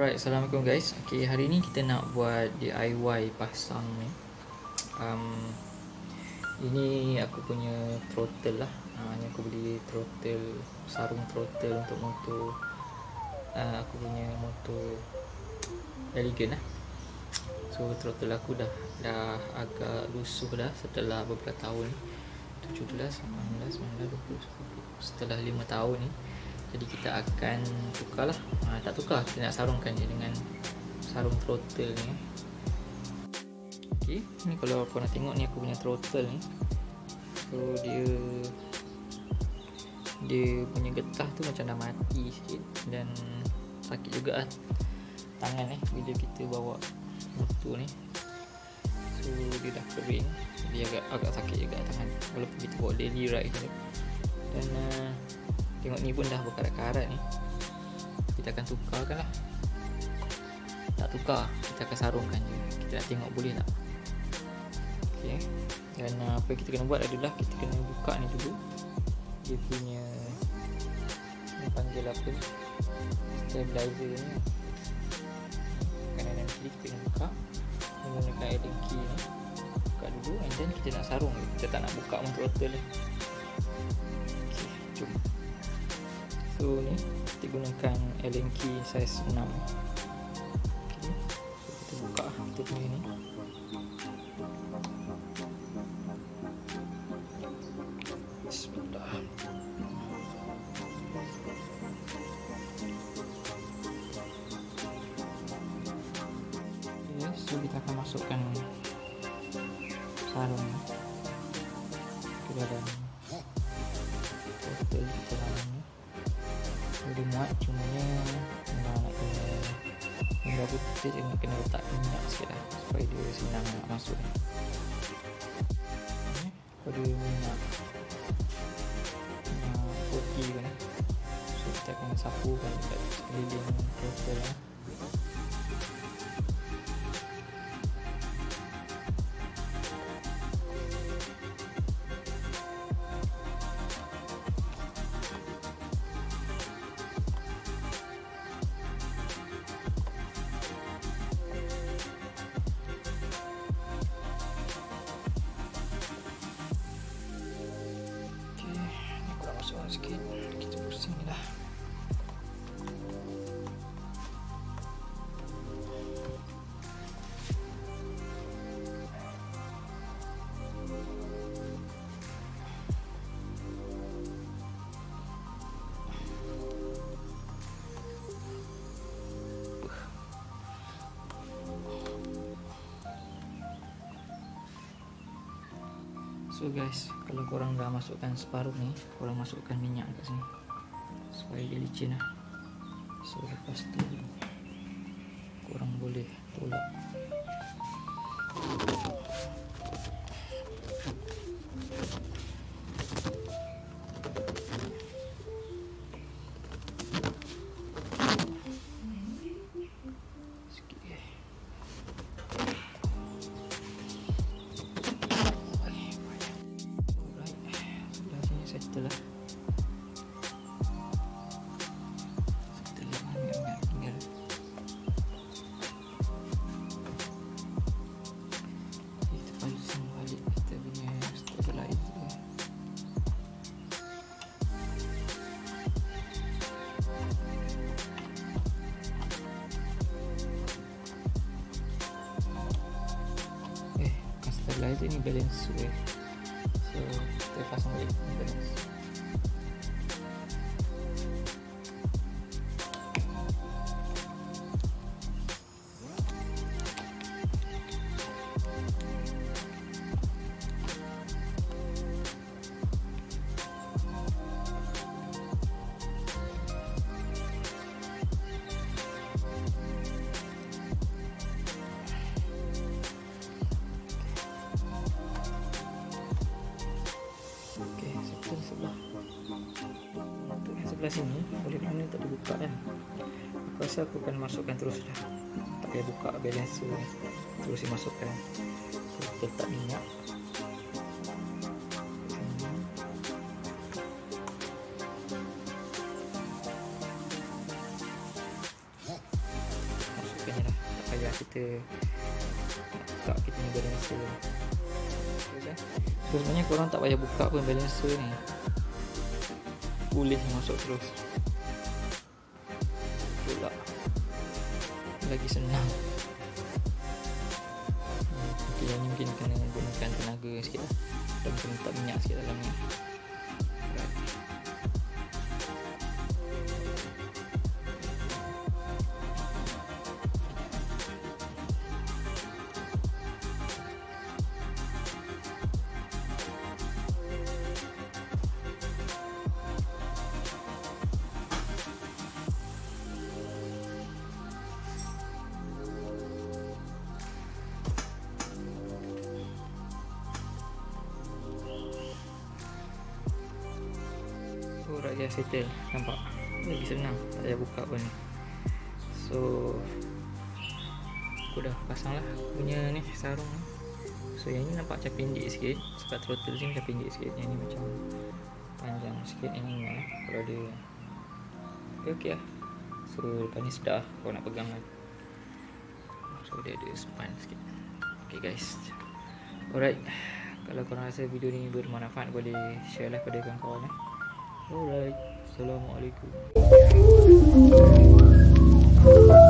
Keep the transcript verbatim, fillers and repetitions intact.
Alright, Assalamualaikum guys. Okay, hari ni kita nak buat D I Y pasang ni. um, Ini aku punya throttle lah. uh, Ni aku beli throttle, sarung throttle untuk motor. uh, Aku punya motor Elegant lah. So throttle aku dah dah agak lusuh dah setelah beberapa tahun. tujuh belas, lapan belas, sembilan belas, dua puluh, sepuluh. Setelah lima tahun ni, jadi kita akan tukar lah. ha, Tak tukar, kita nak sarungkan je dengan sarung throttle ni. Okay, ni kalau korang tengok ni aku punya throttle ni. So dia Dia punya getah tu macam dah mati sikit. Dan sakit juga lah tangan eh bila kita bawa motor ni. So dia dah kering, jadi agak agak sakit juga tangan walaupun kita bawa daily ride je. Dan uh, tengok ni pun dah berkarat-karat ni. Kita akan tukarkan lah. Tak tukar, kita akan sarungkan je. Kita nak tengok boleh tak. Okay. Dan uh, apa yang kita kena buat adalah kita kena buka ni dulu. Dia punya, ni panggil apa ni, stabilizer ni. Kanan dan kiri kita kena buka menggunakan Allen key ni. Buka dulu and then kita nak sarung. Kita tak nak buka pun throttle ni. Okay, jom. So ni kita gunakan Allen key size enam. Okay. So kita buka kita punya ni. Bismillah. Okay, so kita akan masukkan sarung ke dalam throttle kita dalam ni. Boleh muat, cumanya nak nak kena hingga putih je, nak kena letak minyak sikit lah supaya dia senang nak masuk ni. Okay. Pada minyak minyak putih kan, so kita akan sapukan dekat sekeliling throttle lah. Sikit kita pusing ni dah. So guys, kalau korang dah masukkan separuh ni, korang masukkan minyak kat sini supaya dia licin lah. So lepas tu korang boleh tolak. Settle lah. Settle lah, ambil-ambil tinggal. Kita pasang balik kita punya stabilizer. Eh, bukan stabilizer ni, balance eh. So kita pasang balik balance. Sebelah untuk yang sebelah sini oleh kerana tak dibuka kan, aku rasa aku akan masukkan terus dah, tak payah buka balance ni, terus dimasukkan. So, kita letak minyak. kita buka kita ni balancer. Okay. So sebenarnya korang tak payah buka pun balancer ni, boleh masuk terus pula, lagi senang. Okay, yang ni mungkin kena gunakan tenaga sikit lah, dan kena letak minyak sikit dalam ni. Right. Dah dia settle, nampak lagi senang, tak payah buka pun. So aku dah pasang lah punya ni sarung ni. So yang ni nampak macam pendek sikit, sebab throttle ni macam pendek sikit, yang ni macam panjang sikit. Yang ni lah kalau dia ok ok lah. So lepas ni sedar kau nak pegang lah. So dia ada span sikit. Ok guys, alright, kalau korang rasa video ni bermanfaat, boleh share lah pada kawan-kawan eh. Alright, Assalamualaikum.